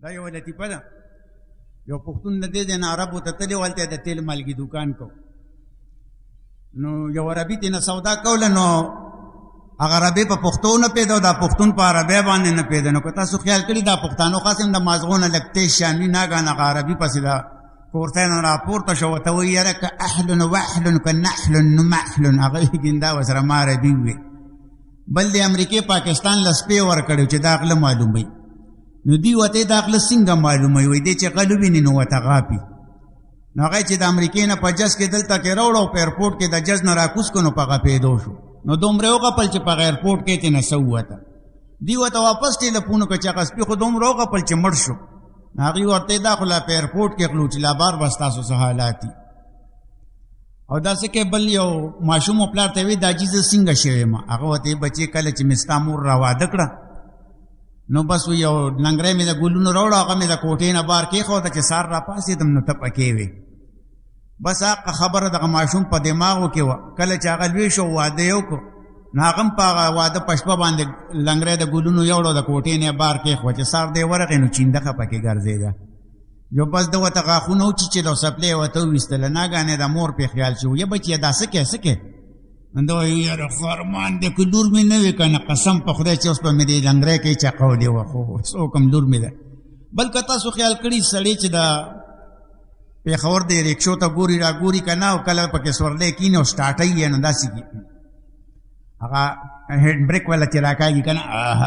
دا یو لطیفه ده یو پښتون د دې نه عربو ته تللی ولته د تیل مالګي دکان کو نو یو عربي ته سودا کوله نو هغه عربي په پښتو نه پیدا دا پښتون په عربي باندې نه پیدا نو که تاسو خیال کړی دا پښتانو خاصم د مازغونه لکته شامي ناګان هغه عربي پسې دا کورتين راپورته شو ته ویره ک احل وحل ک نحل نمحل هغه ګندا وسره ما عربي وي بل د امریکای پاکستان لسپی ور کړو چې داخله معلوم وي نو دی وته داخله څنګه معلومه وي دې چې قلبي نه نو وته غاپي نو هغه چې د امریکای نه په جز کې دلته کې راوړو په ایرپورټ کې د جز نه راکوس کو نو په پیدا شو نو دومره وغپل چې په ایرپورټ کې ته نه سوته دی وته واپس ټلیفون کو چې قصبي خو دومره وغپل چې مړ شو هغه ورته داخله په ایرپورټ کې خلوچ لا بار بستاسو سہالاتي او داسې کې بل یو ماشوم پلار ته وی دا چیز څنګه شوی ما هغه وته بچي کله چې مستامور را واده کړه نو بس یو لنګره مې د ګلونو راوړ هغه مې د کوټې نه بار کې خو ته چې سار را پاسې دم نو ته پکې وي بس هغه خبره د ماشوم په دماغو کې و کله چې هغه لوي شو واده یو کو ناغم په واده پښپا باندې لنګره د ګلونو یوړو د کوټې نه بار کې خو چې سار دی ورغې نو چیندخه پکې ګرځیدا جو بس د وته غاخونو چې د سپلې وته وستل نه غانې د مور په خیال شو یا بچي دا سکه سکه اندو یې فرمان د کلور مې نه وکنه قسم په خدای چې اوس په مې د لنګره کې چا قولې و خو سو کم لور مې ده بلکې تاسو خیال کړی سړی چې دا په خور دی ریکشو ته ګوري را ګوري کنه او کله پکې سورلې کینو سٹارټ یې نه داسي کی هغه هډ بریک ولا چې راکاږي کنه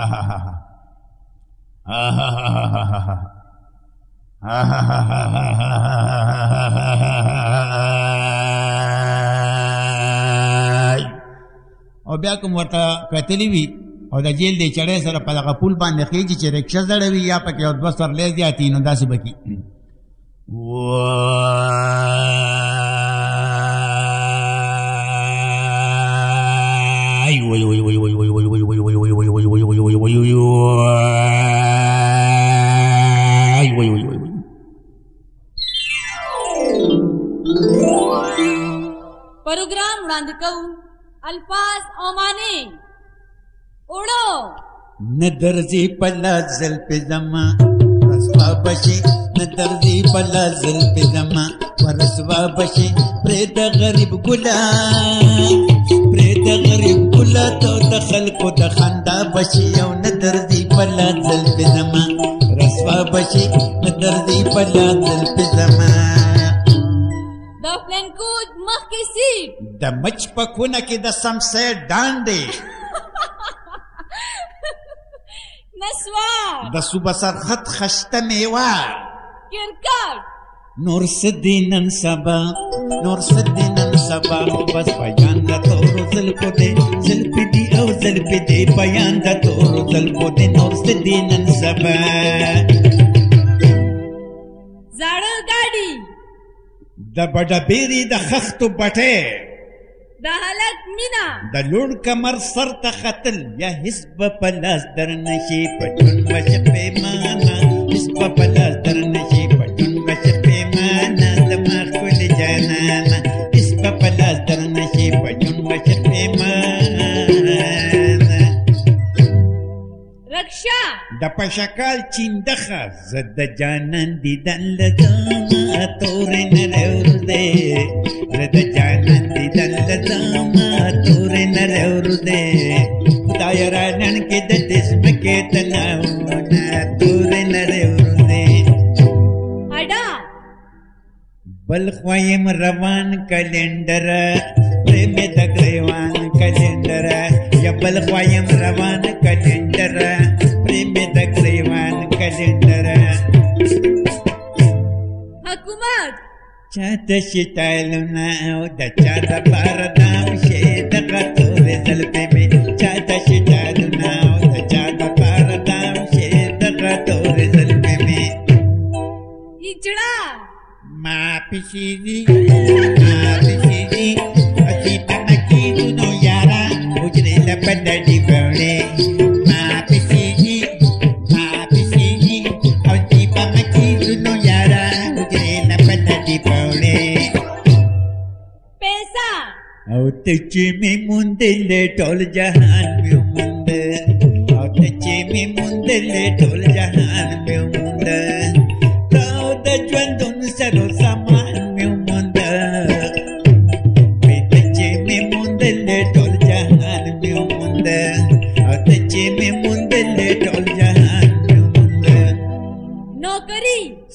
او بیا کوم ورته کتلی وي او د جیل دی چړې سره په دغه پول باندې خېږي چې رکشه زړوي یا پکې او دوه سورلې زیاتې نو داسې بکی प्रोग्राम वړاندې کوو الفاظ او معنی اوړو ندرځي پلا زل په زما رسوا بشي ندرځي پلا زل په زما ورسوا بشي پر د غریب ګلا پر د غریب ګلا ته د خلکو د خندا بشي او ندرځي پلا زل په زما رسوا بشي ندرځي پلا زل په زما د فلنکود مخ کې سیټ د مچ په کونه کې د سمسه ډانډې نسوار د صوبه سرخط خشته میوه کرکټ نور سدینن سبا نور سدینن سبا بس بیان د تور زلفو دې زلفې دي او زلفې دې بیان د تور زلفو دې نور سدینن سبا زاړه ګاډي د بډبېري د خښتو بټې د هلک مینا د لوړ کمر سر ته ختل یا حزب په لاس در نشي پټون بش پیمانه حزب په لاس در نشي پټون بش پیمانه زما ښکل جانانه حزب په لاس در نشي پټون بش پیمانه رکشا د پشکال چیندخه زد جانان دیدن لداما تورې نری ورده زد جانان دیدن لداما تورې نری ورده خدای رانن کې د دسمکې تناونه تورې نری ورده اډا بل خوایم روان کلندر پریم د گریوان کلندر یا بل خوایم روان کلندر پریم د گریوان کلندر حکومت چاته شتایلونه او د چا د باردام شي د قطورې زلفې مې چاته شتایلونه او د چا د باردام شي د قطورې زلفې مې اجړه ما پسیږي اچھی تمکی دونو یارا اجرے لپڈی بڑے ما پسیږي اچھی تمکی دونو یارا اجرے لپڈی بڑے پیسہ او تچې مې مونډلې ټول جهان مې مونډ او تچې مې مونډلې ټول جهان مې مونډ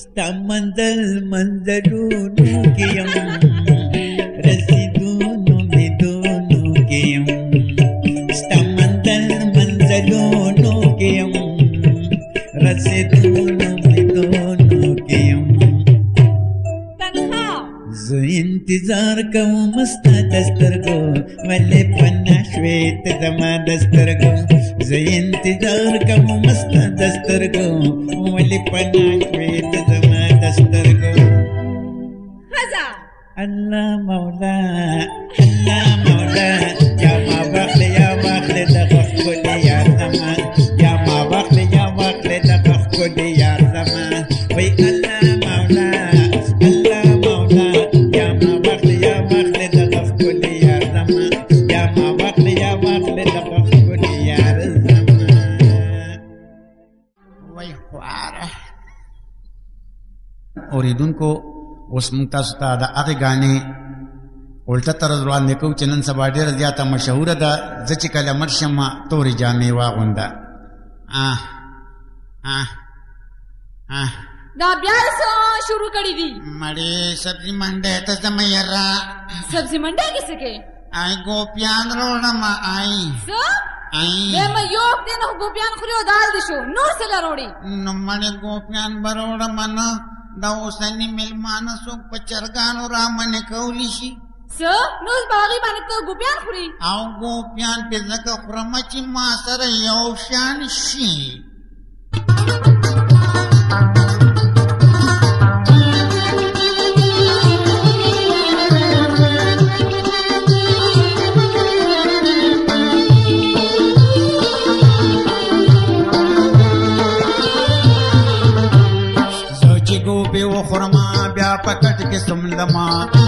منزل منزلونو کې يم رسیدونو می دونو کې يم ستا منزل منزلونو کې يم رسیدونو می دونو کې يم تنها زه انتظار کوم ستا د سترګو ولې پناه شوې ته زما د سترګو زه انتظار کوم ستا د سترګو ولې پناه شوې ته زما د سترګو خزا الله مولا یا ما وخت د غفل یار زما یا ما وخت د غفل یار زما وای الله مولا یا ما وخت د غفل یار زما یا ما وخت د غفل یار زما وای خواره اوریدونکو اوس موږ تاسو ته د هغې غانې الټه طرز وړاندې کوو چې نن سبا ډېره زیاته مشهوره ده زه چې کله مړ شم تورې جامې واغونده دا بیا څه شروع کړي دي مړې سبزي منډی ته ځم یاره سبزي منډی کیسه کې آی ګوپیان روړم آی څه مې یو دین ګوپیان خوري او دال دي شو نور څه لروړي نو مړې ګوپیان به روړم نه دا اوسني مېلمانه څوک په چرګانو را منې کولی شي څه نو باغی باندې ته ګوپیان خوري او ګوپیان پې ځکه خورم چې ما سره یو شان شي ګوپې وخورما بیا په کټ کې سملما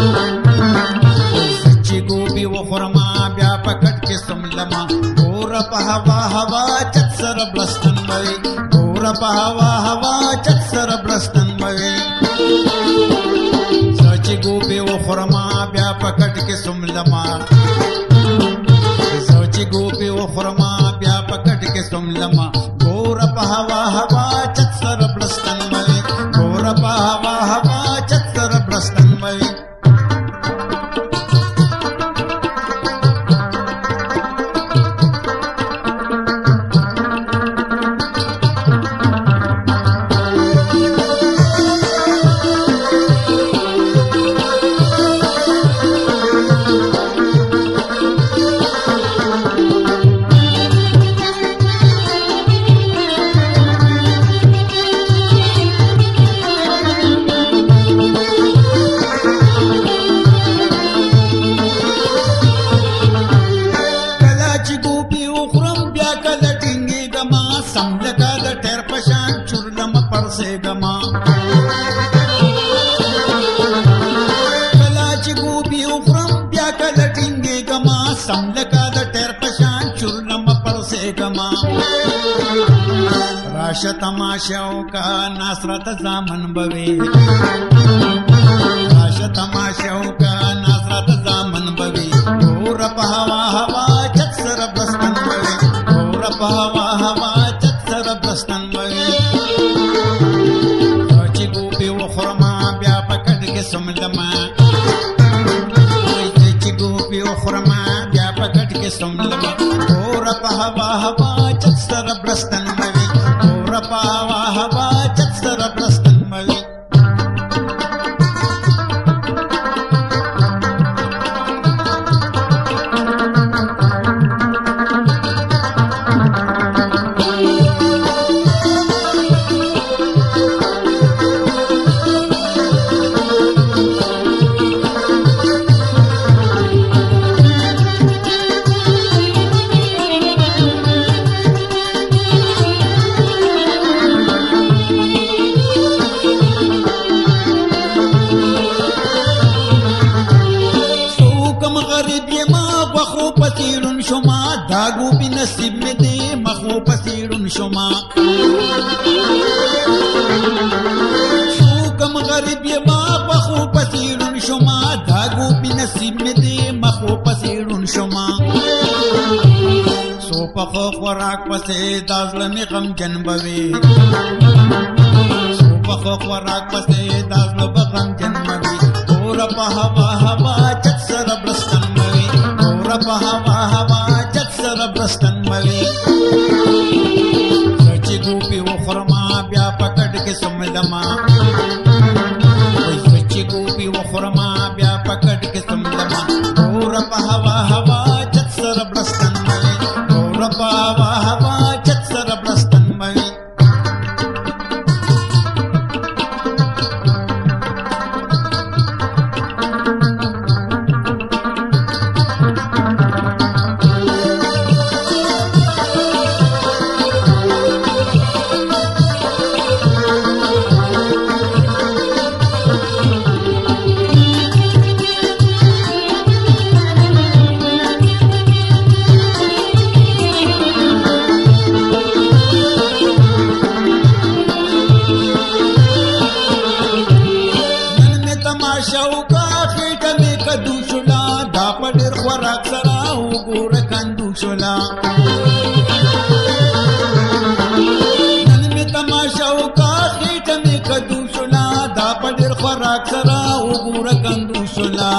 چې ګوپې وخورما بیا په کټ کې سملما ګوره په هوا چت سره بلستن وي ګوره په هوا چت سره بلستن وي چې ګوپې وخورما بیا په کټ کې سملما چې ګوپې وخورما بیا په کټ کې سملما ګوره په هوا چت سره بلستن وي ګوره په هوا چت سره بلستن وي راشه تماشاو کا ناصرت زامن بوي راشه تماشاو کا ناصرت زامن بوي ګوره په هوا چت سره بلستن بوي ګوره په هوا چت سره بلستن بوي چې ګوپې وخورما بیا په کټ کې سملما چې ګوپې وخورما بیا په کټ کې سملما ګوره په هوا چت سره بلستن بوي ګوره په هوا چت سره بلستن بوي نصیب میں دے مخو پسیڑن شما سوکم غریب یہ باپ مخو پسیڑن شما داگو بھی نصیب میں دے مخو پسیڑن شما سو پخو خوراک پسے دازل میں غم جنبوے سو خوراک پسې دازلو بغم جنموي اور په هوا هوا چت سره برستن موي اور په هوا هوا چت سره برستن موي چې ګوپي وخرما بیا پکړ کې سمدما چې ګوپي وخرما بیا پکړ کې سمدما اور په هوا هوا چت سره برستن موي اور په هوا هوا چت سره برستن موي شوکا خېټه مې کدو شولا دا په ډېر خوراک سره وګوره کندو شولا نن مې تماشا وکړه خېټه مې کدو شولا دا په ډېر خوراک سره وګوره کندو شولا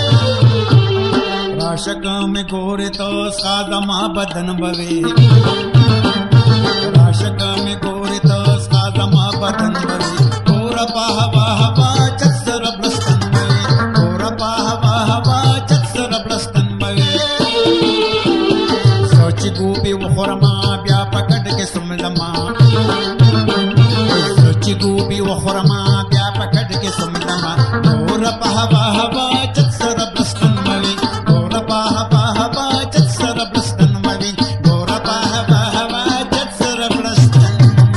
راشه که مې ګورې ته ستا زما بدن به وې راشه که مې ګورې ته ستا زما بدن به وې ګوره په هوا هوا چت سره برستن ګوپي وخورما بیا پکړ کې سمدما چې ګوپي وخورما بیا پکړ کې سمدما اور په هوا هوا چت سره برستن موي اور په هوا هوا چت سره برستن موي اور په هوا هوا چت سره برستن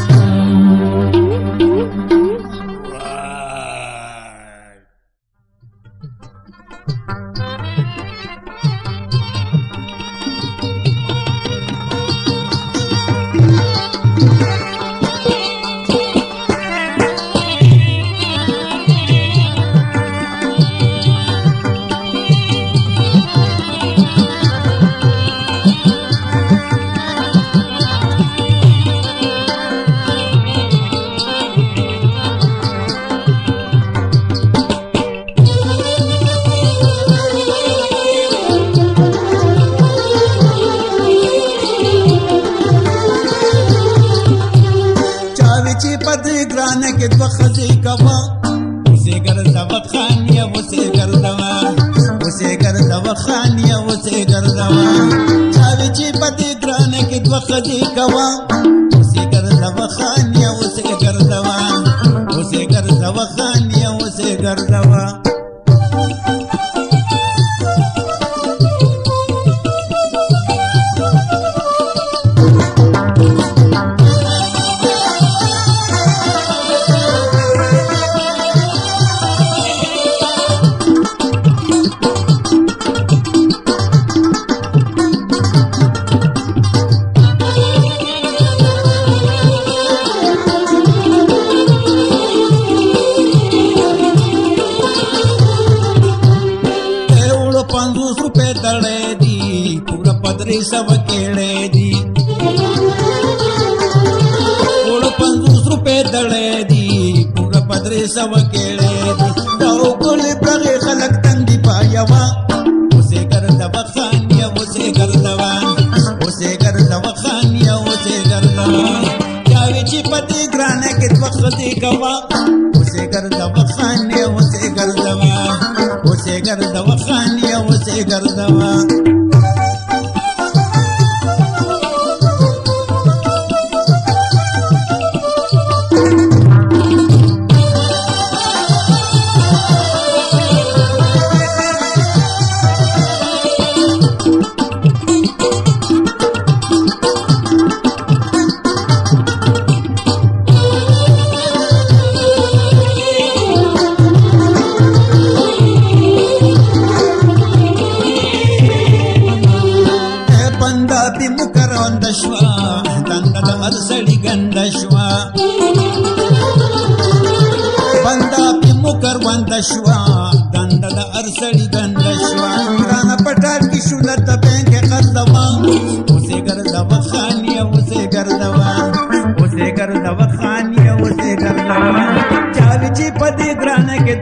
के द्वखजी कवा उसे गर्दवा खानिया उसे गर्दवा खानिया उसे गर्दवा चाविची पति ग्राने के द्वखजी कवा उसे गर्दवा खानिया उसे गर्दवा खानिया उसे गर्दवा सब केड़े दी पूरा 50 रुपए दड़े दी पूरा पदरे सब केड़े दी दाऊ गोले प्रगे खलक तंदी पायवा उसे कर दवा खानिया उसे कर दवा खानिया उसे कर दवा चाविची पति ग्राने के वक्ती कवा उसे कर दवा खानिया उसे कर दवा खानिया उसे कर दवा شوا دندل ارسلی گند شوا رانا پٹار کی شولت بینک قردوا اسے گردوا خانیہ اسے گردوا خانیہ اسے گردوا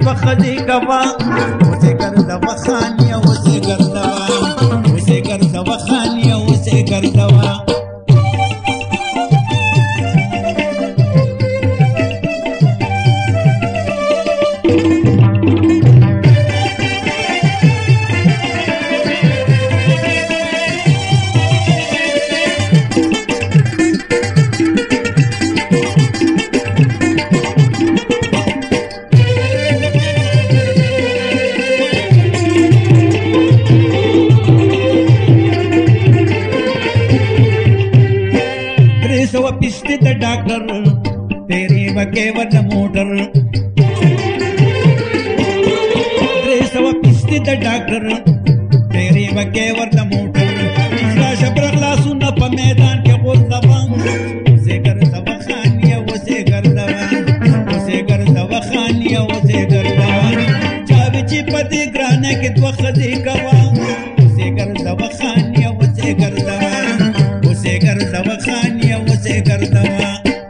وخذي كوا وسكر دوا خانية وسكر دوا وسكر دوا خانية وسكر دوا पिस्ते द डॉक्टर तेरी वकेवर द मोटर रेसवा पिस्ते द डॉक्टर तेरी वकेवर द मोटर इसला शब्र क्लासु न प मैदान के बोल दबां उसे कर दवा खानिया उसे कर दवा खानिया उसे कर दवा चाबची पति ग्राने के दवा खजी कवा उसे कर दवा खानिया उसे कर दवा खानिया उसे कर दवा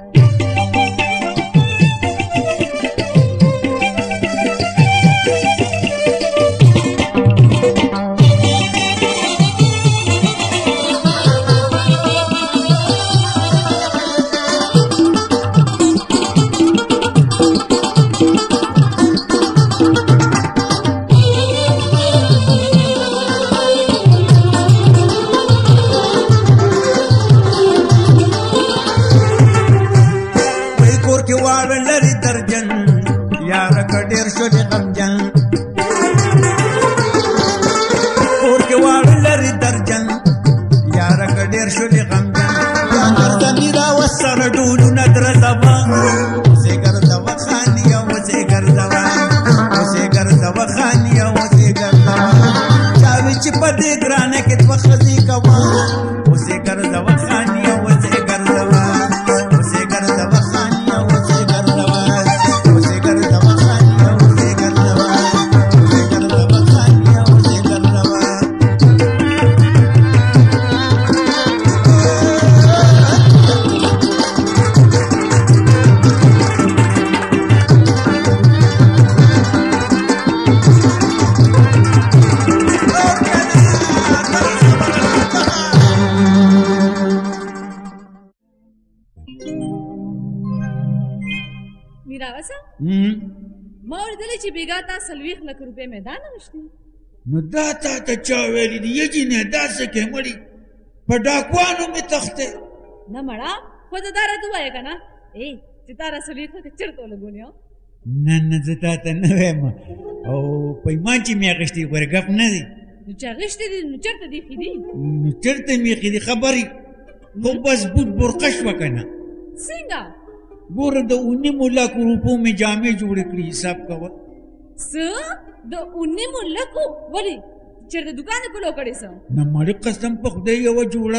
سلویخ لک روپے میدان نشتی نو دا تا چا ویلی دی یجی نه دا سکے مڑی په ډاکوانو می تخته نه مړه خو دا راته وای کنه ای چې تارا سلویخ لک چرته لګونیو نه زتا ته نه وایم او پیمان چې می غشتي ورګپ نه دی نو چې غشتي دی نو چرته دی خېدی نو چرته می خېدی خبري خو بس بود برقش وکنه څنګه ګور د 19 لک روپو می جامې جوړ کړی حساب کوه څه د 19 لکو ولی چیرته دکان کولو کړی څه نه مړ قسم په خدای یو جوړه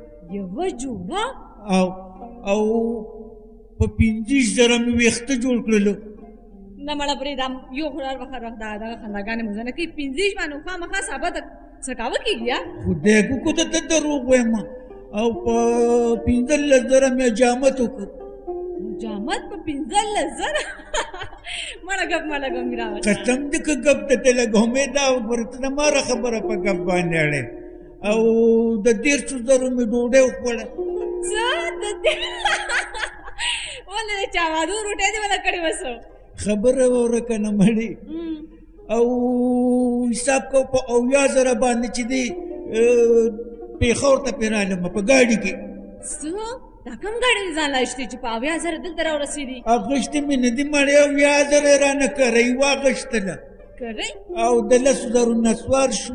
او په 50,000 می وخت جوړ کړلو نه مړه پرې دام یو خلار وخت دا خندګانې مزنه کې 50 باندې خامخا ثابت څکاوه کیږي خدای کو ته دروغ وایم او په 15,000 می جامت وکړ جامت په 15,000 مړه ګپ ملګم میرا قسم دې ک ګپ ته لګو مې دا ورته ماره خبره په ګپ باندې اړه او د 1,000 می ډوډۍ وخوړه څه د ولې چا وادو روټه دې ولا کړی وسو خبره ورکنه مړی او حساب کو په 10,000 باندې چې دی په خور ته پیراله په گاډي کې څه دا کوم ګاډي ځان لاشتي چې په 10,000 دلته را ورسېدي اغشتې مې نه دي مړی 10,000 را نه کوي واغشتله کوي او د 10,000 نسوار شو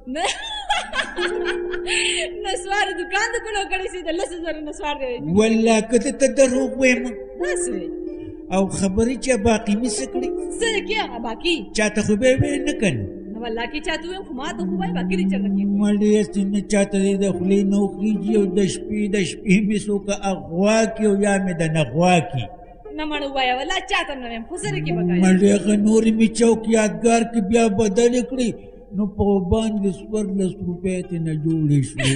نسوار دکان ته کولو کړی سي د 10,000 نسوار دی والله کته ته دروغ وایم تاسو او خبرې چې باقی مې سکړي څه کې باقی چاته خو به نه کنه والله کې چاته ویم خو ما ته خو وای باقی دې چرته کې مړې ستنه چاته د خلی نوکریږي او د شپې مې څوک اغوا کې او یا مې د نغوا کې نه مړ وای والله چاته نه ویم خو سره کې بګای مړې نور مې چوک یادګار کې بیا بدل کړی نو په باندې 14 روپۍ ته نه جوړې شوې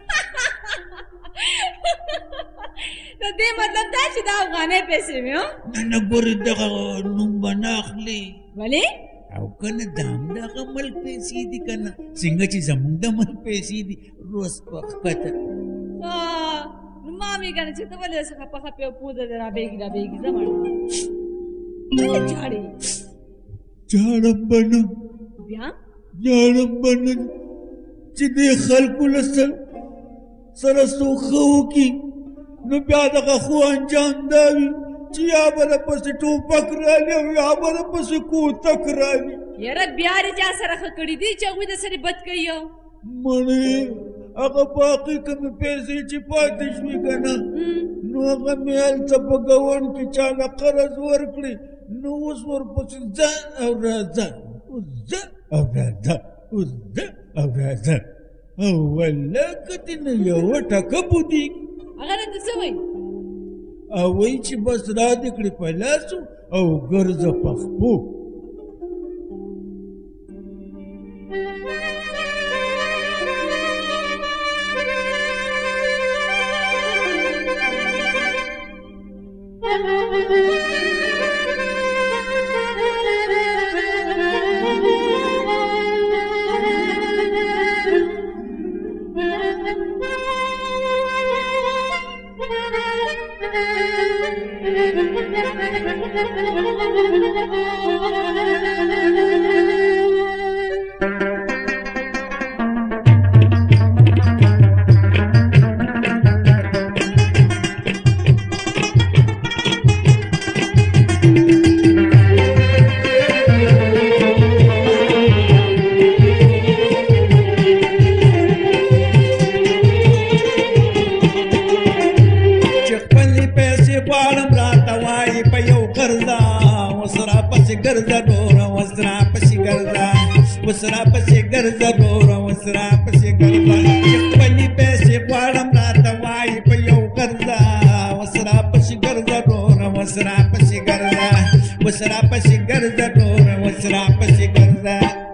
د دې مطلب دا چې دا افغانۍ پیسې مې نه ګورې دغه نوم به نه اخلي ولې او کنه دا همدغه ملک پیسې دي کنه څنګه چې زمونږ د ملک پیسې دي روز په ښکته نو ما مې ګڼې چې ته ولې داسې خپه خپې او پوزه دې رابېږي زه مړه ولې ژاړې ژاړم به نه بیا ژاړم به نه چې دې خلکو له سره څوک ښه وکړي نو بیا دغه خو انجام دا وي چې یا به درپسې ټوپک رالي او یا به درپسې کوتک رالي یاره بیا دې چا سره ښه کړي دي چې هغوی د سره بد کوي مړې هغه باقي کومې پیسې چې پاتې شوې که نه نو هغه مې هلته په ګاونډ کې چاله قرض ورکړې نو اوس ورپسې ځه او راځه اوس ځه او راځه اوس ځه او راځه او والله که دې نه یوه ټکه بودېږي هغه راته څه وایي او وایي چې بس را دې کړې په لاسو او ګرځه په خپو وسرا پسې ګرځه ډوره وسرا پسې ګرځه چې خپلې پیسې غواړم راته وایي په یو ګرځه وسرا پسې ګرځه ډوره وسرا پسې ګرځه وسرا پسې ګرځه ډوره وسرا پسې ګرځه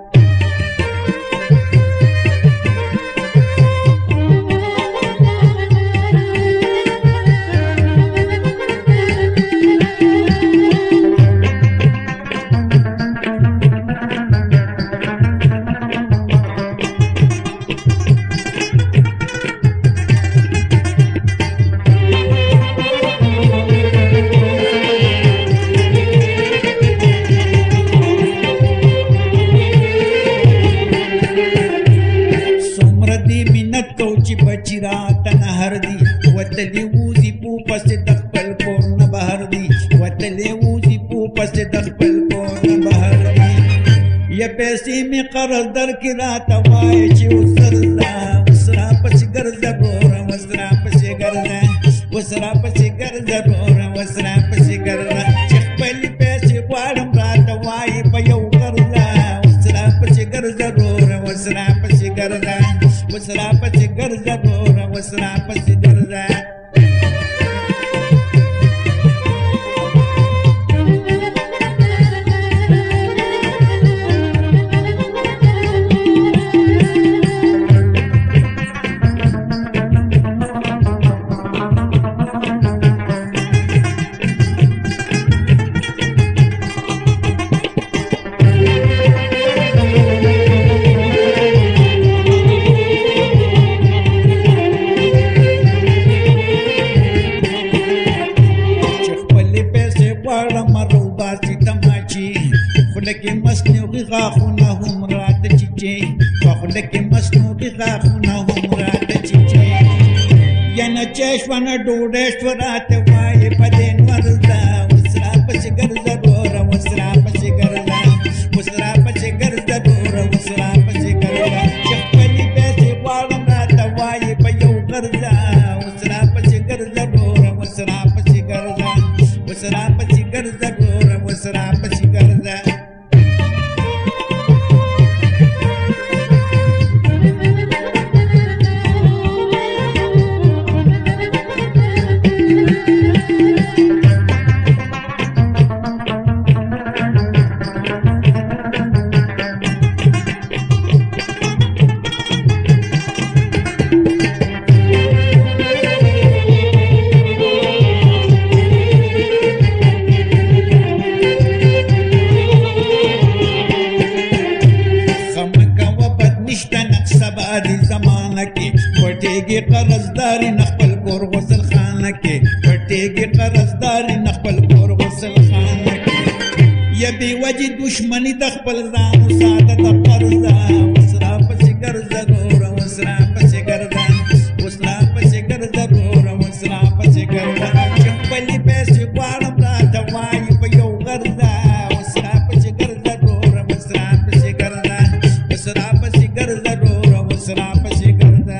وتلې ووځي په پسې د خپل کور نه بهر دي وتلې ووځي په پسې د خپل کور نه بهر دي یا پیسې مې قرض درکړې راته وایي چې اوس ګرځه اوس راپسې ګرځه ګوره اوس راپسې ګرځه اوس راپسې ګرځه ګوره اوس راپسې ګرځه چې خپلې پیسې غواړم راته وایي په یو ګرځه اوس راپسې ګرځه ګوره اوس راپسې ګرځه اوس راپسې ګرځه ګوره اوس راپسې ګرځه لکه مصنوعي غاښونه هم راته چیچي لکه مصنوعي غاښونه هم راته چیچي ینه چې شونه ډوډۍ شوه راته وایي په دې ورځه اوس راپسې ګرځه ګوره اوس راپسې ګرځه اوس راپسې ګرځه ګوره اوس راپسې ګرځه چې خپلې پیسې غواړم راته وایي په یو ګرځه اوس راپسې ګرځه ګوره اوس راپسې ګرځه اوس راپسې ګرځه ګوره اوس راپسې ګرځه قرضداري نه خپل کور غسل خانه کې یا بې وجې دشمني د خپل ځان وساته د پرځه اوس راپسې ګرځه ګوره اوس راپسې ګرځه اوس راپسې ګرځه ګوره اوس راپسې ګرځه چې خپلې پیسې غواړم راته وایي په یو غرضه اوس راپسې ګرځه ګوره اوس راپسې ګرځه اوس راپسې ګرځه ګوره اوس راپسې ګرځه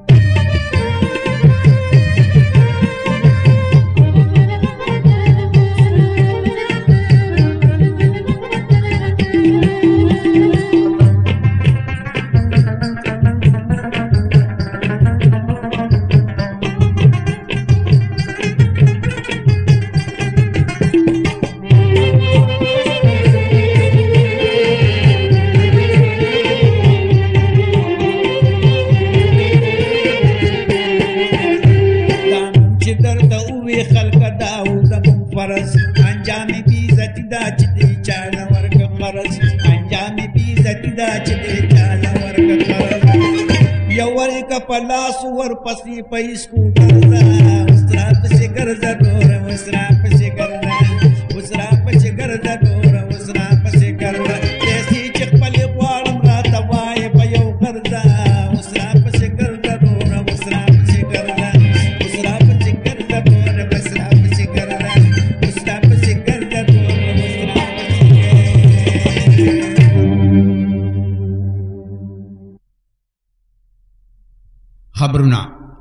انجام بی زتی دا چې دې چاله ورکه قرض انجام بی زتی دا چې دې چاله ورکه قرض یو ورکه په لاس ورپسې په سکوټر ځه اوس راپسې ګرځه ګوره اوس راپسې ګرځه اوس راپسې ګرځه ګوره اوس راپسې ګرځه پیسې چې خپلې غواړم راته وایې په یو غرضه اوس راپسې ګرځه ګوره اوس راپسې ګرځه اوس راپسې ګرځه ګوره اوس راپسې ګرځه خبرونه.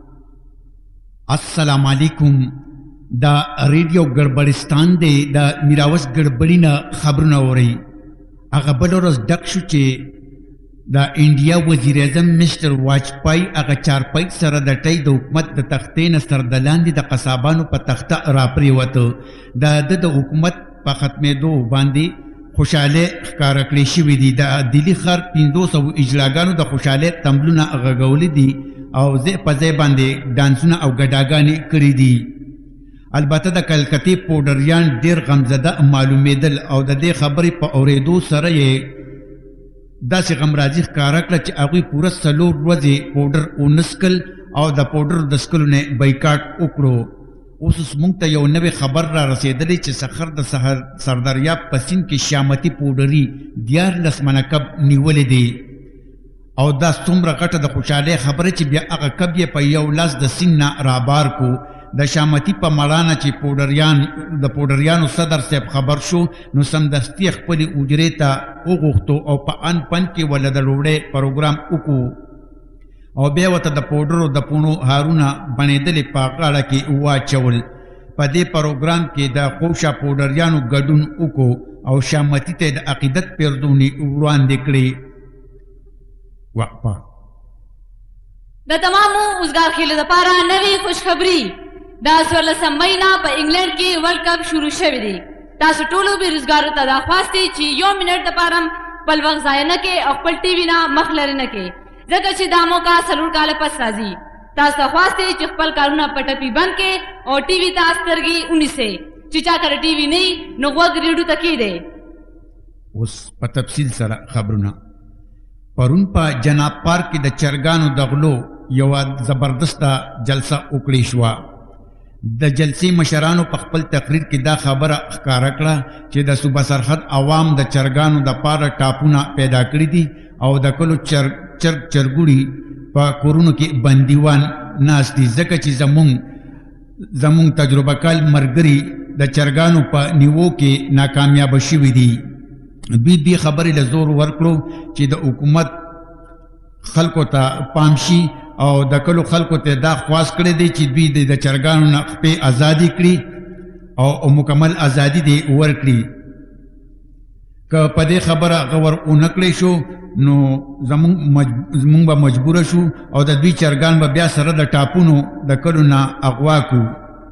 السلام علیکم. دا ریډیو ګړبړستان دی. دا میراوس ګړبړي نه خبرونه اورئ. هغه بله ورځ ډک شو چې دا انډیا وزیر اعظم مسټر واجپای هغه چارپای سره د ټی د حکومت د تختې نه سر د لاندې د قصابانو په تخته راپرېوته. د حکومت په ختمېدو باندې خوشحالۍ ښکاره کړې شوي دي. د دلی ښار 500 اجلاګانو د خوشحالۍ تمبلونه غږولي دي او ځای په ځای باندې ډانسونه او ګډاګانې کړي دي. البته د کلکتې پوډریان ډېر غمزده معلومېدل او د دې خبرې په اورېدو سره یې داسې غمرازي ښکاره کړه چې هغوی پوره 4 ورځې پوډر ونسکل او د پوډر د څکلو نه بایکاټ وکړو. اوس موږ ته یو نوی خبر را رسېدلی چې سخر د سردریاب په سیند کې شامتي پوډري 14 منه کب نیولې دی او دا څومره غټه د خوشحالۍ خبره چې بیا هغه کب یې په یو لاس د سیند نه رابار کو. د شامتي په مړانه چې د پوډریانو صدر صاحب خبر شو نو سمدستي خپلې اجرې ته وغوښتو او په ان پن کې ول د ډوډۍ پروګرام وکړو او بیا ورته د پوډرو د پونو هارونه بڼېدلې په غاړه کې واچول. په دې پروګرام کې د خوشه پوډریانو ګډون وکړو او شامتي ته د عقیدت پیردونې وړاندې کړې. وقفه. د تمامو اوزګار خېلو دپاره نوې خوشخبري. دا 14 مئی نه په انګلینډ کې ورلډ کپ شروع شوی دی. تاسو ټولو بېروزګارو ته دا خواست دی چې 1 منټ دپاره خپل وخت ضایع نه کړئ او خپل ټي وي نه مخ لرې نه کړئ ځکه چې دا موقع 4 کاله پس راځي. تاسو ته خواست دی چې خپل کارونه په ټپي بند کړئ او ټي وي ته سترګې ونیسئ. چې چا کره ټي وي نه وي نو غوږ ریډیو ته کښېږدئ. اوس په تفصیل سره خبرونه. پرون په جناب پارک کې د چرګانو د غلو یوه زبردسته جلسه وکړې شوه. د جلسې مشرانو په خپل تقریر کې دا خبره ښکاره کړه چې د صوبه سرحد عوام د چرګانو دپاره ټاپونه پیدا کړي دي او د کلو چرګوړي په کورونو کې بندیوان ناست دي ځکه چې زمونږ تجربه کال ملګري د چرګانو په نیوو کې ناکامیابه شوي دي. دوی دې خبرې له زور ورکړو چې د حکومت خلکو ته پام شي او د کلو خلکو ته دا خواست کړی دی چې دوی د چرګانو نه خپې ازادي کړي او مکمل ازادي دې ورکړي. که په دې خبره غور ونه کړی شو نو زمونږ به مجبوره شو او د دوی چرګان به بیا سره د ټاپونو د کلو نه اغوا کړو.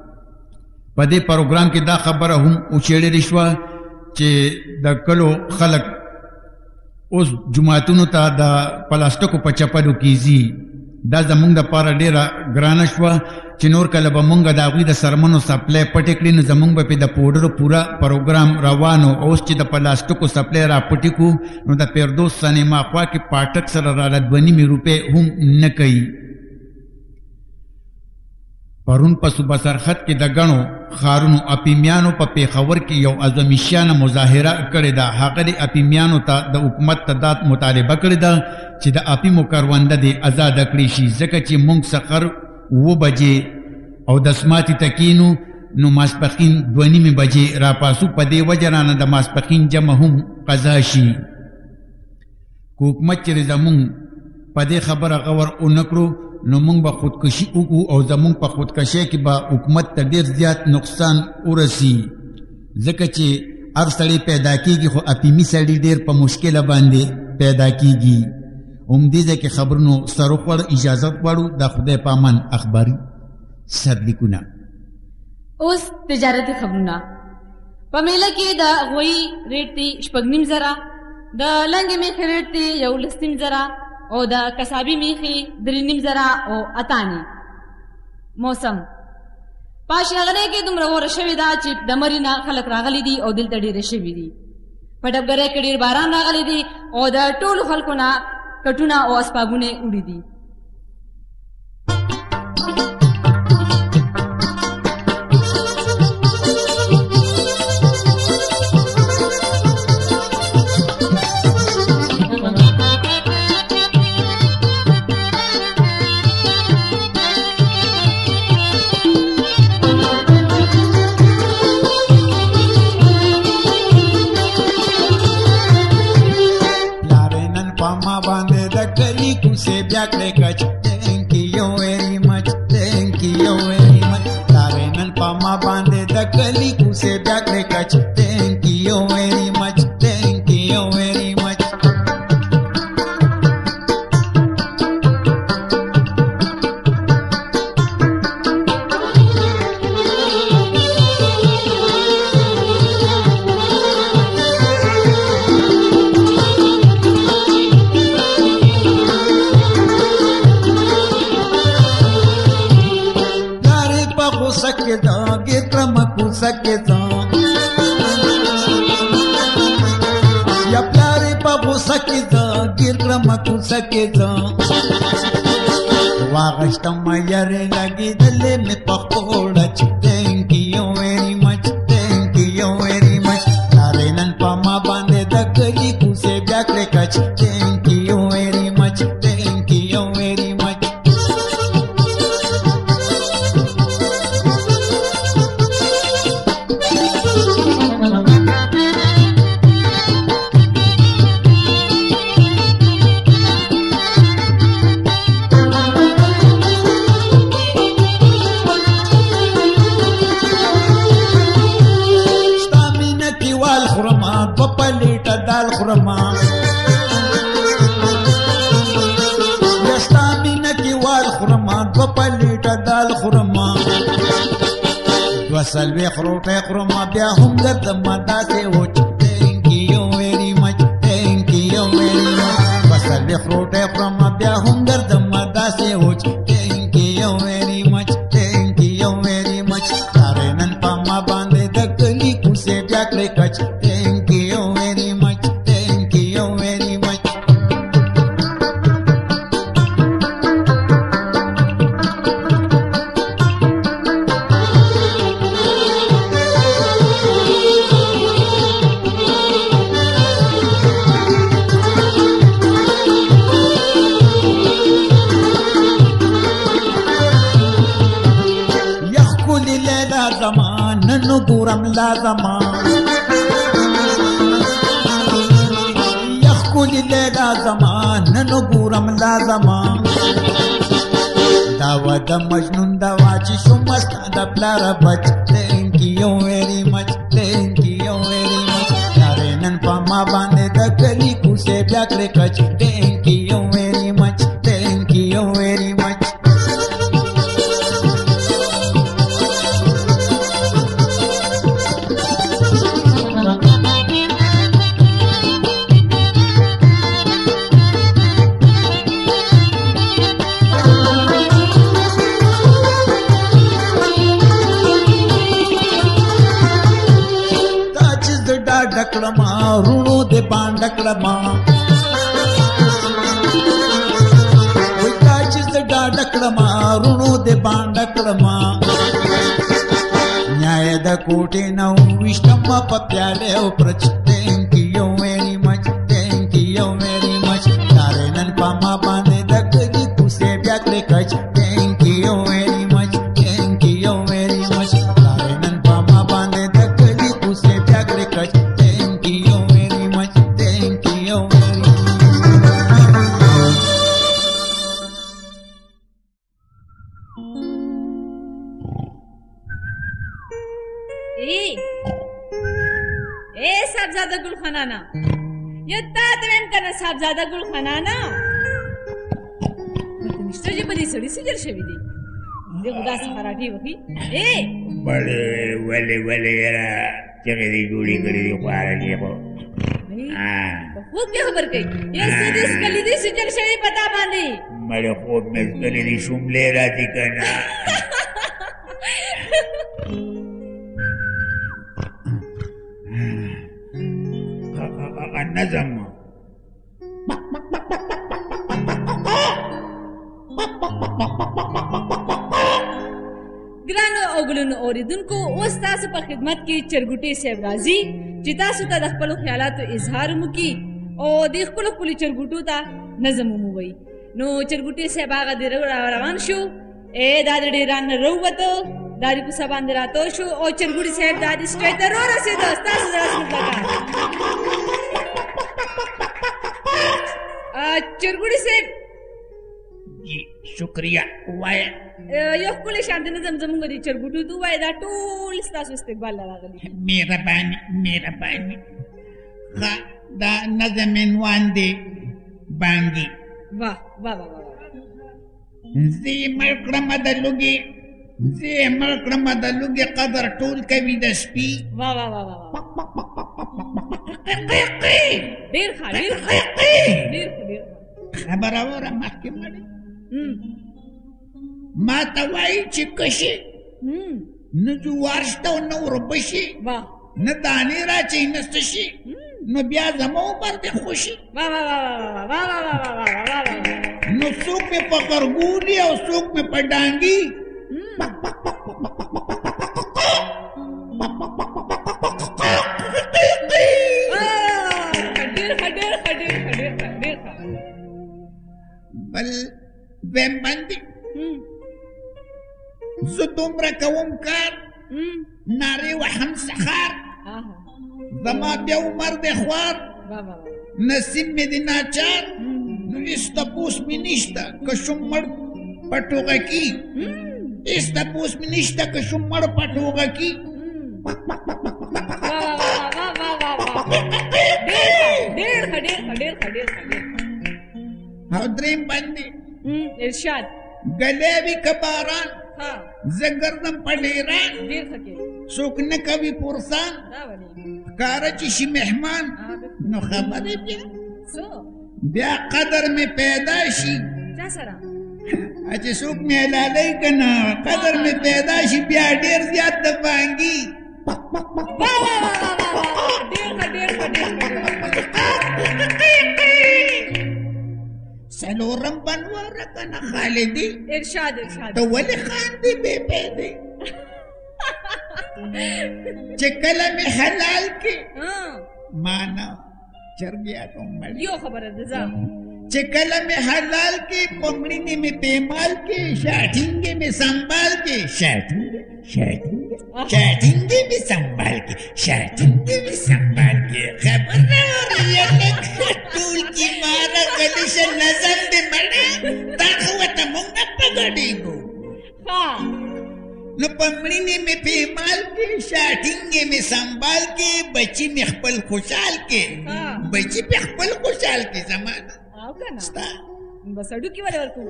په دې پروګرام کې دا خبره هم وچېړلې شوه چې د کلو خلک اوس جماعتونو ته د پلاستیکو په چپلو کې ځي. دا زمونږ دپاره ډېره ګرانه شوه چې نور کله به مونږ د هغوی د سرمنو سپلای پټې کړي نو زمونږ به پې د پوډرو پوره پروګرام روان و. اوس چې د پلاستیکو سپلای را پټې کړو نو د فردوس سینما خوا کې پاټک سره راله 2.5 روپۍ هم نه کوي. پرون په صوبه سرحد کې د غنو خارونو اپیمیانو په پیښور کې یو عظمشانه مظاهره کړې ده. هغه د اپیمیانو ته د حکومت تداد مطالبه کړې ده چې د اپیمو کرونده دې آزاد کړي شي، ځکه چې موږ سحر 7 بجې او د سماعتي تکینو نو ماسپخین 2:30 بجې را پاسو. په دې وجه رانه د ماسپخین جمع هم قضا شي. حکومت چې زمونږ په دې خبره غور ونه کړو نو موږ به خودکشي وکړو او زموږ په خودکشۍ کې به حکومت ته ډېر زیات نقصان ورسي، ځکه چې هر سړی پیدا کېږي خو اپیمي سړي ډېر په مشکله باندې پیدا کېږي. همدې ځای کې خبرونو سر وخوړ. اجازه غواړو د خدای په امان اخباري سرلیکونه. اوس تجارتي خبرونه. په میله کې د غوی ریټ دی 6.5 د لنګې میخې ریټ دی 11.5 او د کسابي میخې 3.5 او اتانی. موسم پاش غنې کې دومره وره شوې ده چې د مرینا خلک راغلي دي او دلته ډېر شوي دي. په ډبګرې کې ډېر باران راغلی دی او د ټولو خلکو نه کټونه او اسبابونه وړي دي. Thank you very much, thank you very much. Tarenan pama bande da kali kuse bakre kach. Thank you very much, thank you very much. Ya plare pa bosa ke da gir grama kusa ke da wagashtam mayare lagi dalle me pakoda. Thank you very much, thank you very much. Tarenan pama bande da kali kuse bakre kach. Thank you very much, thank you very much. Salve khrote khroma bya hum gard mada se hoch. Thank you very much, thank you very much. Salve khrote khroma bya hum gard mada se hoch. Thank you very much, thank you very much. Tarenan pama bande da kali kuse bya kre kach. Thank you very much, thank you very much. ننو گورم لازما یخکل لیلا زمان ننو گورم لازما داوا دا مجنون دوا چی شمست دا پلارا بچ. Thank you very much, thank you very much. Tarenan pama bande da kali kuse bakre kach. Thank you very much, thank you very much. Daklama, runo de bandaklama. We touches the daklama, runo de bandaklama. کوټې نه وویشتم په پیالې او پرچ thank you very much thank you very much تارې نن په ما باندې د کږي کوڅې بیا کړې کچ thank you very much thank you very much تارې نن په ما باندې د کږي کوڅې بیا کړې کچ thank you very much thank you very much اے صاحبزادہ گل خنانا یہ تا تمام کنا صاحبزادہ گل خنانا نشته چې په دې سړي سجل شوی دی د خدا څخه راټي وکي اے بڑے ولې را چغې دی جوړې کړې دی خواره کې خو خوب دې خبر کوي یا سیدې سکلې دې سجل شوی پتا باندې مړ خوب مې سکلې دی شوملې راځي کنه نظم ګرانو اوګلونو اوریدونکو اوس تاسو په خدمت کې چرګوټي صاحب راځي چې تاسو ته د خپل خیالاتو اظهار وکړي او د خپل چرګوټو ته نظم وموي نو چرګوټي صاحب هغه د روان شو اے دا د ډیران وروته داری کو سبا اندر آتو شو او چرګوټي صاحب دادی سټریټ ته رو رسیدو تاسو درس مطلقه چرګوټي صاحب جی شکریہ وای یو خپل شانت نظم زمونږ دي چرګوټو تو وای دا ټول تاسو استقبال راغلي مهرباني دا نظم عنوان دی بانګي واه واه واه زی مړکړم د لوګي قدر ټول کوي د سپي واه واه واه واه ډیر ښه خبر اوره مخکې مړې ما ته وایي چې کشي نه جوار شته او نه وربشي نه دانې راچوي نه څه شي نو بیا زما عمر دې خوشي نو څوک مې په غرګولي او څوک مې په ډانګي بل ویم باندې زه دومره کوم کار نارې وهم سخار زما بیا عمر دې خوار نصیب مې دې ناچار نو هېڅ تپوس مې نشته که شوم مړ په ټوغکي هېڅ تپوس مې نشته که شوم مړ په ټوغکي او دریم باندې ارشاد ګلې وي که باران زه ګرځم په ډیران څوک نه کوي پرسان ښکاره چې شي مهمان نو خبرې بیا قدر مې پیدا شي چې څوک مې حلالوي که نه قدر مې پیدا شي بیا ډېر زیات د بانګي څلورم بنواره که نه خالدي ارشاد ته ولې خاندې بې پیدې چې کله مې حلال کې ما نه چرګیا کوم یو خبره ده ځه چې کله مې حلال کې پمړینې مې پیمال کې شاټینګې مې سنبال کې شاټینګې مې سنبال کې شاټینګې مې سنبال کې خبر راوړې لږ ټول کې ماره کلیشه نظم دې مړه دا خو ورته مونږ نه په ګډېږو نو پمړینې مې پیمال کې شاټینګې مې سنبال کې بچي مې خپل خوشحال کې بچي پې خپل خوشحال کې زمانه ستا بس اډوکي ولې ورکو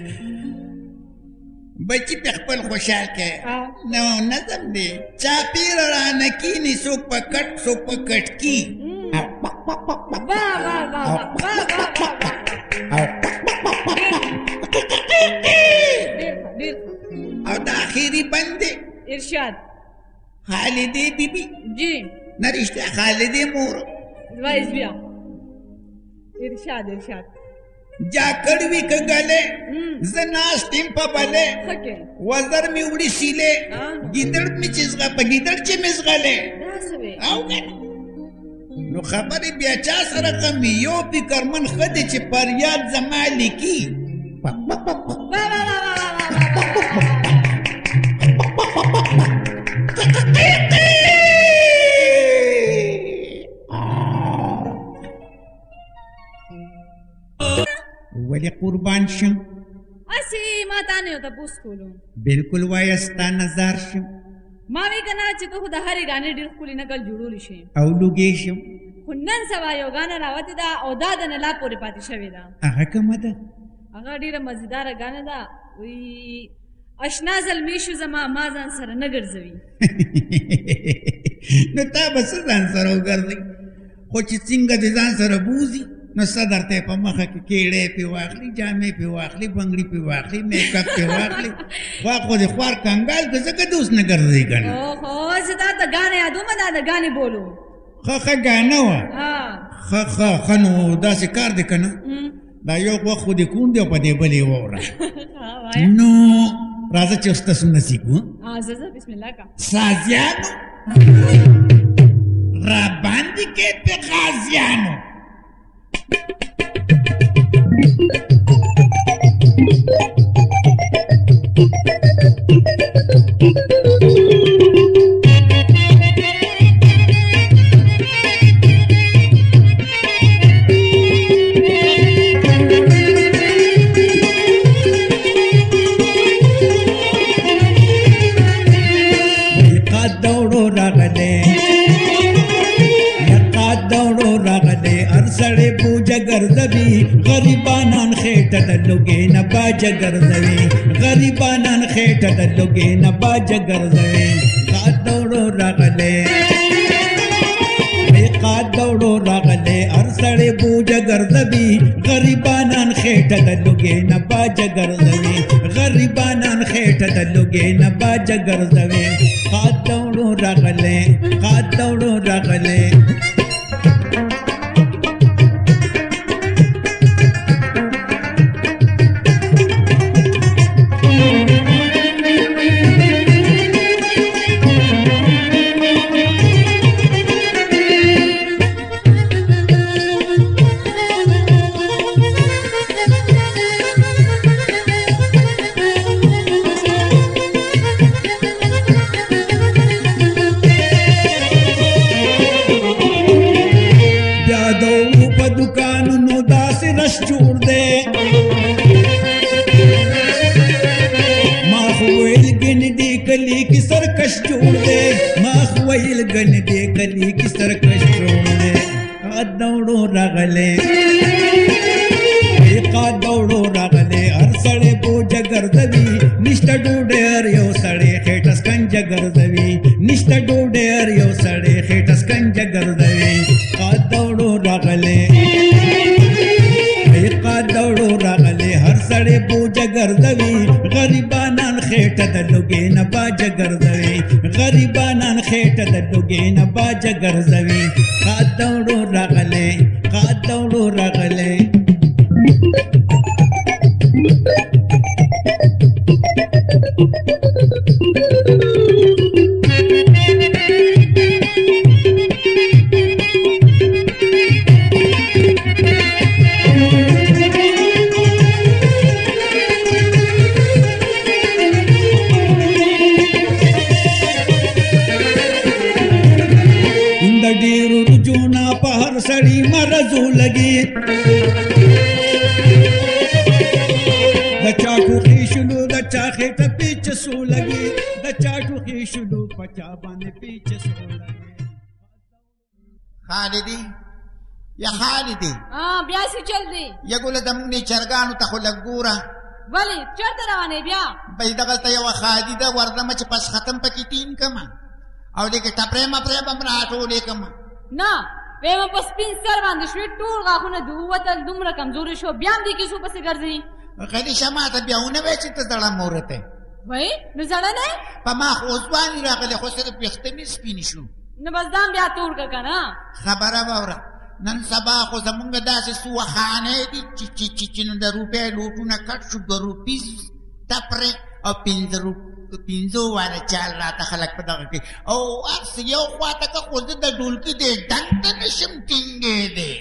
بچي پې خپل خوشحال کې نو نظم دی چاپېر رانه کینې څوک په کټ څوک په کټکي او د آخري بندې ارشاد خالدې بیبي جی نه رښتیا خالدې مور وایس بیا ارشاد جاکړ وی کګلې زناستیم په بلې وزر می وړي سیلې ګیدړ می چزغه په ګیدړ چې مزغلې او نو خبرې بیا چا سره کم یو فکرمن ښه دی چې فریاد زما لیکي ولې قربان شم اسی ما تا نه یو تپوس کولو بالکل وایه ستا نظر شم ما وی کنه چې ته خو د هرې ګانې ډېر ښکلي نقل جوړولی شي او لوګې شم خو نن سبا یو ګانه راوتې ده او دا د نلا پورې پاتې شوې ده هغه کومه ده هغه ډېره مزیداره ګانه ده وی اشنا زلمی شو زما ما ځان سره نه ګرځوي نو تا به څه ځان سره وګرځئ خو چې څنګه د ځان سره بوځي نو صدر ته په مخه کې کېړې پې واخلي جامې پې واخلي بنګړي پې واخلي میک اپ پې واخلي خوا خو د خوار کنګال که ځکه د اوس نه ګرځئ که نه اوهو زه دا د ګانې یادومه دا د ګانې بولو ښه ګانه وه ښه نو داسې کار دی که نه دا یو وخت خو دې کوم دی او په دې بل یې واوره نو راځه چې اوس تاسو نصیب زه بسم الله کا سازیانو راباندې کې پې غازیانو غریبانان خېټه د لوګې نه باجه ګرځوي غریبانان خېټه د لوګې نه باجه ګرځوي قاد دوړو راغلی قاد دوړو راغلی هر سړی بوجه ګرځوي غریبانان خېټه د لوګې نه باجه ګرځوي غریبانان خېټه د لوګې نه باجه ګرځوي قاد دوړو راغلی قاد دوړو راغلی ګرځوي قاد دوړو راغلی قاد دوړو راغلی خالدی یا خالدی بیا څه چل دی یا ګوله زموږ نه چرګانو ته خو لږ ګوره ولې چېرته روانې بیا بهي دغلته یوه خادي ده ورځمه چې پس ختم پکې ټینګ کړمه او دې کې ټپرې مپرې به م راټولې کړمه نه ویمه په سپین سر باندې شوې ټول غاښونه د ووتل دومره کمزورې شو بیا هم دې کیسو پسې ګرځي خدیشه ماته بیا ونه وایې چې ته زړه مورته یې وایي نو زړه نه په ما خو ځواني راغلی خو صرف ویښته مې سپین شو نو بس دا هم بیا تور که که نه خبره واوره نن سبا خو زمونږ داسې سوخانې دي چې نو د روپۍ لوټونه کټ شو 2 روپۍ تپرې او 5 والا چال راته خلک په دغه کې او هر څه یو خواته که خو زه د ډولکي د ډنګ ته نشم ټینګېدی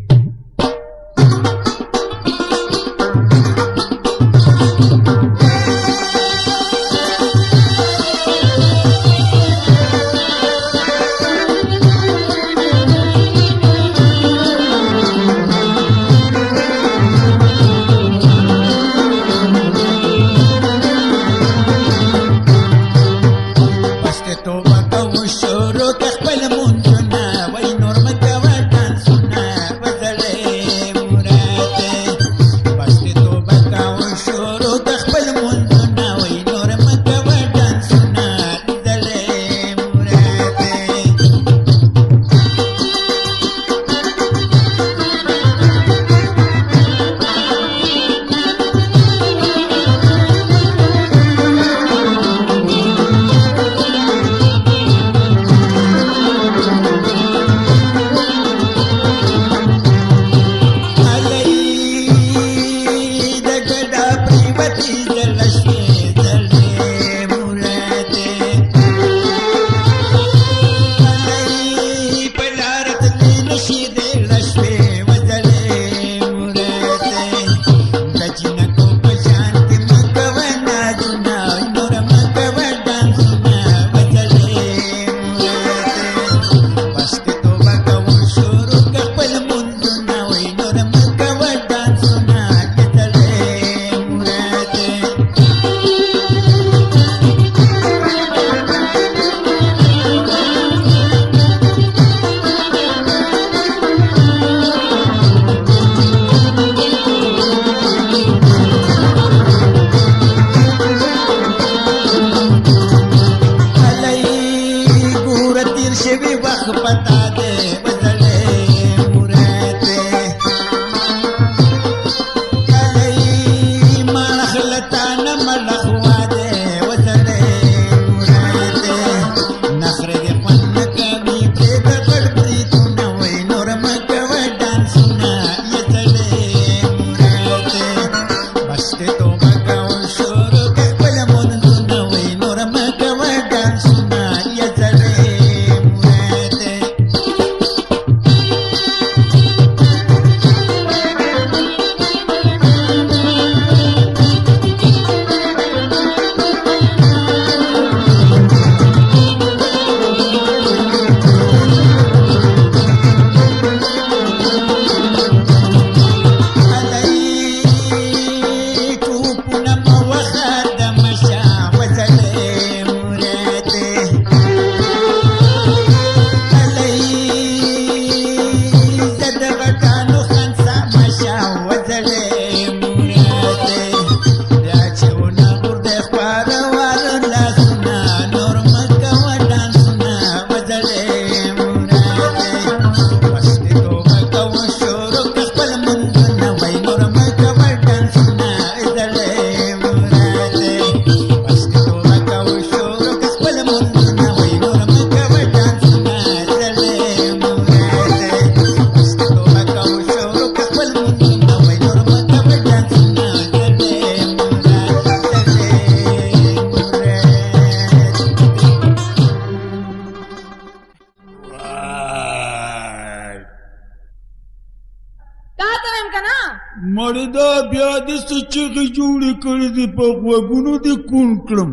مړدا بیا دې څه چغې جوړې کړې دي په غوږونو دې کوڼ کړم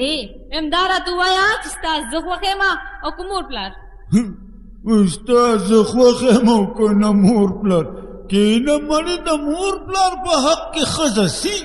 امداره ته ووایه چې ستا زه خوښ یم او که مور پلار ستا زه خوښ یم او که نه مور پلار کینه مړې د مور پلار په حق کې ښځه سي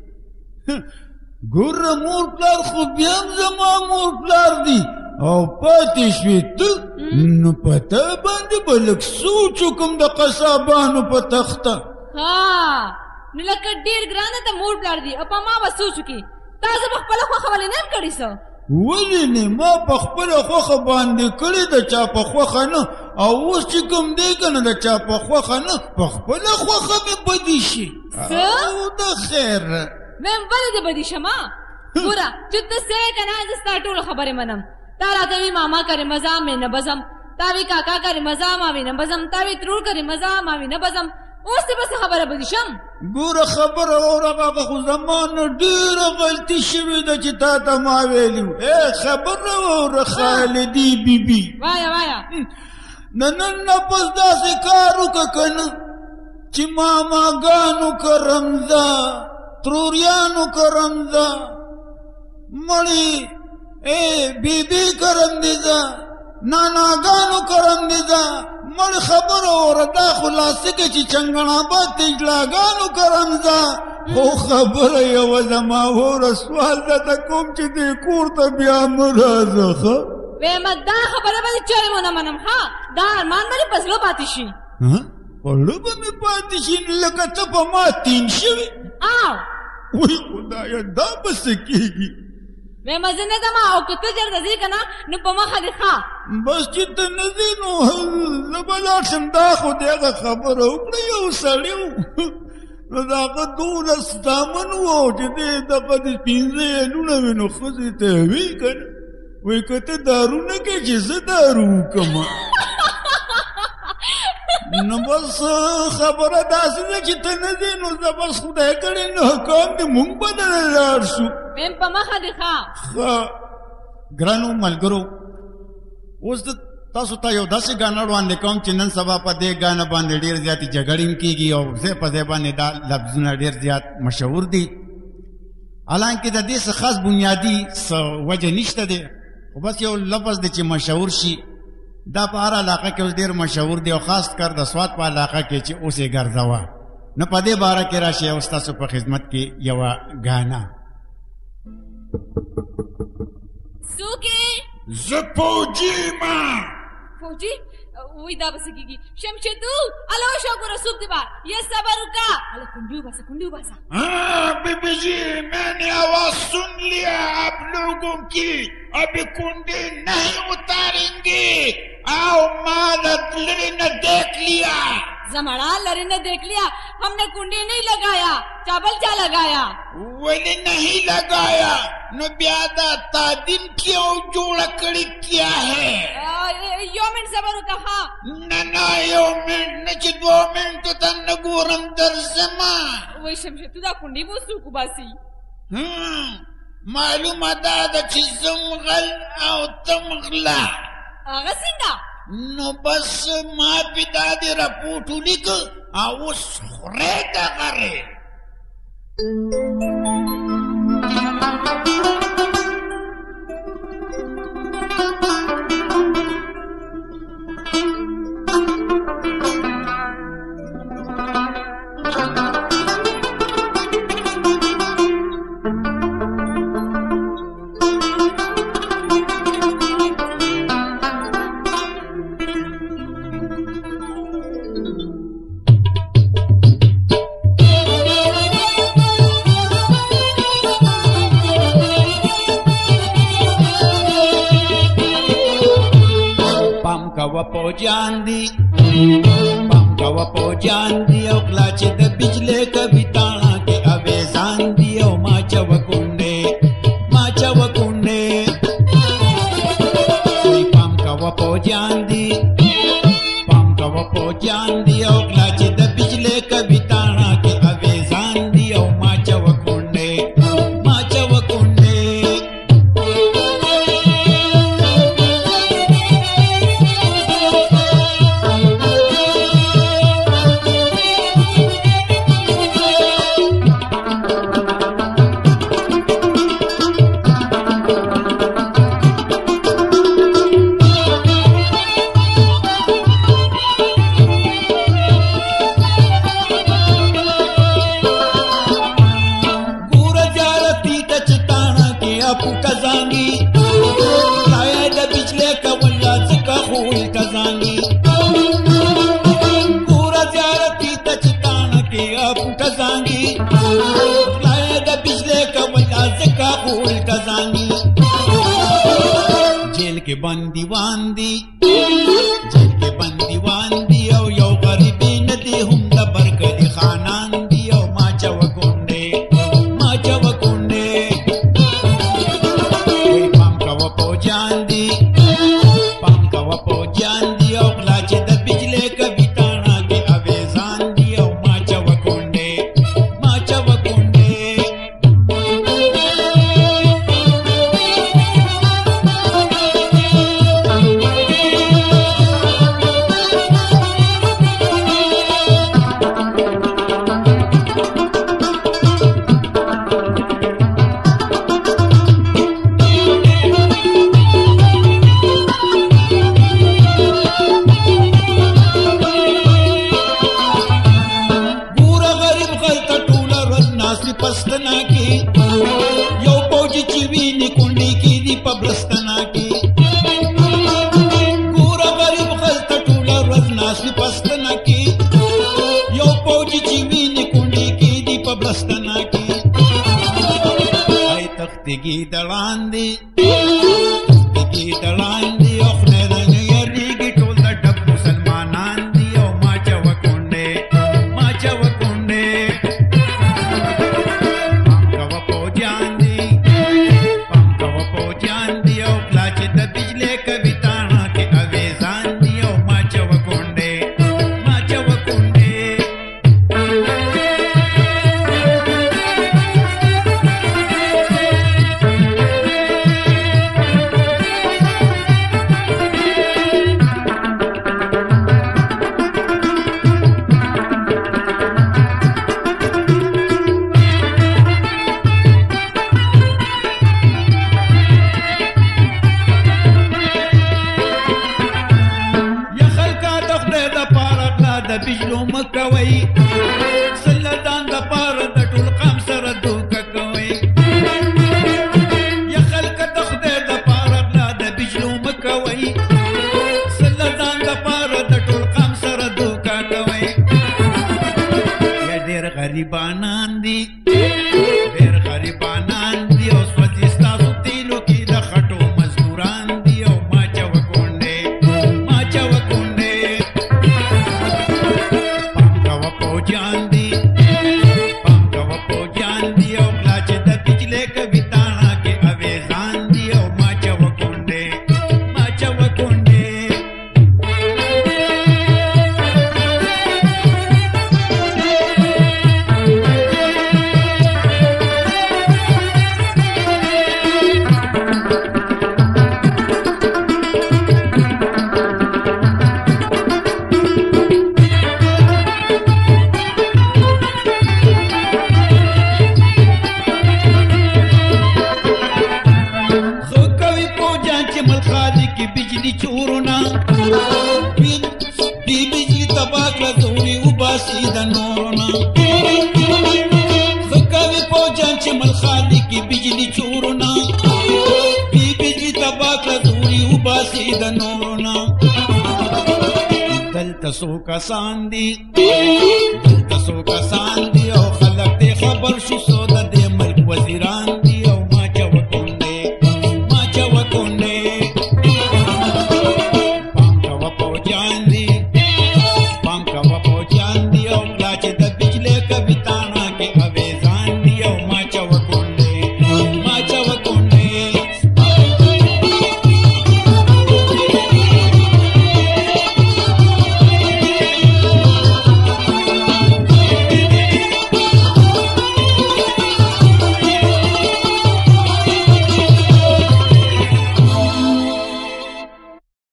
ګوره مور پلار خو بیا هم زما مور پلار دي او پاتې شوې ته نو په تا باندې به لږ سوچ وکړم د قصابانو په تخته نو لکه ډېر ګرانه ته مور پلار دي او په ما به سوچ وکړي تا زه په خپله خوښه ولې نه یم کړې څه ولې نه ما په خپله خوښه باندې کړې د چا په خوښه نه او اوس چې کوم دی که نه د چا په خوښه نه په خپله خوښه مې بدي شي او د خیر میم ولې دې بدي شم ګوره چې ته څه یې که نه زه ستا ټولو خبرې منم تا راته وي ماما کرې مزه مې نه بزم تاوی کاکا کری مزا ماوی نه بزم تاوی ترور کری مزا ماوی نه بزم اوس ته بس خبره بدی شم ګوره خبره اورغه خو زمانه ډېره غلطي شوې ده چې تا ته ما ویلي خبره اوره خالدي بیبي وایا نن نه پس داسې کار وکړه که نه چې ماماګانو که رمزه تروریانو که رمزه مړی بیبي که رمزه ناناګانو که رمزه مړ خبره اوره دا خلاصه کې چې چنګڼاباد ته اجلاګانو که رمزه خو خبره یوه زما اوره سوال درته کوم چې دې کور ته بیا مه راځه ښه ویم دا خبره به دې چېرې ونه منم ښه دا ارمان به دې په زړه پاتې شي په زړه به مې پاتې شي لکه ته په ما تین شوې وای خدایه دا به څه کېږي ویم زه نه ځم او که ته ژر ته ځې که نه نو په مخه دې ښه بس چې ته نه ځې نو زه به لاړ شم دا خو د هغه خبره وکړه یو سړی و نو د هغه 12 زامن و چې دی دغه د 15 یلونه وي نو ښځې ته یې وی که نه وایي که ته دارو نه کوې چې زه دارو وکړم نو بس خبره داسې ده چې ته نه ځې نو زه بس خدای کړی نو کام دې مونږ به دله لاړ شو ویم په مخه دې ښه ګرانو ملګرو اوس تاسو ته یو داسې ګانا وړاندې کوم چې نن سبا په دې ګانا باندې ډېر زیاتې جګړې هم کېږي او ځای په ځای باندې دا لفظونه ډېر زیات مشهور دي حالانکې د دې څه خاص بنیادي څه وجه نشته دی خو بس یو لفظ دی چې مشهور شي دا په هر علاقه کې اوس ډېر مشهور دی او خاص کر د سوات په علاقه کې چې اوس یې ګرځوه نو په دې باره کې راشي اوس تاسو په خدمت کې یوه ګانا څوک زه فوجي ما فوجي وای دا بس کېږي شمشدو الو شو ګوره څوک دی با یې صبر وکړه الو کنډي وباسه بیبی جی میں نے آواز سن لیا آپ لوگوں کی ابھی کنڈی نہیں اتاریں گے आओ मादत लड़ी ने देख लिया जमाना लड़ी ने देख लिया हमने कुंडी नहीं लगाया चावल क्या लगाया वली नहीं लगाया न ब्यादा तादिन क्यों जोड़ा कड़ी क्या है यो मिनट सबर कहा ना यो मिनट न ची 2 मिनट तो तन गोरम दर्शमा वही शमशे तू दा कुंडी बोसू कुबासी मालूम आदा दा चीज़ों गल आओ तमगला هغه څنګه نو بس ما پیدا دې راپورټ ولیک او اوس خورې ته غره پوجاندی پام کوا پوجاندی او کلاچ د بجلی کبھی تانا کے اویزان دی او ما چوکونڈے پام کوا پوجاندی او کلاچ د بجلی کبھی تانا کے اویزان دی او ما چوکونڈے जेल के बंदी वांदी او یو غریبی ندی هم د برګلی خانان دی او ما چوکونډه وی پام کوا پوجان دی بلستنا کې یو پوجي چې وینې کونډې کې دي په بلستنا کې ای تختګي دلاندې دلاندې او خدای نه یریږي ټول د ډب مسلمانان دي او ما چوه کونډې پام کوه پوجان دي او کلا چې د بجلې کوي تاڼه کې اویزان دي او ما چوه کونډې د بجلو مکوي سلطان د پاره د ټول قام سره دوکه کوي یا خلک د خدای د پاره د بجلو مکوي سلطان د پاره د ټول قام سره دوکه کوي یا ډېر غریبانان دي او سوځي ستاسو تیلو کې د خټو مزدوران دي او ما چوه کونډې پام کوه پوجان دي او کلا چې د بجلې کوي تاڼه کې اویزان دي او ما چوه کونډې بجلی چورنا بی بجلی تباک لزوری وباسی د نورنا زکاوی پوجان چې ملخالی کی بجلی چورنا بی بجلی تباک لزوری وباسی د نورنا دلته سو کسان دي او خلک دې خبر شو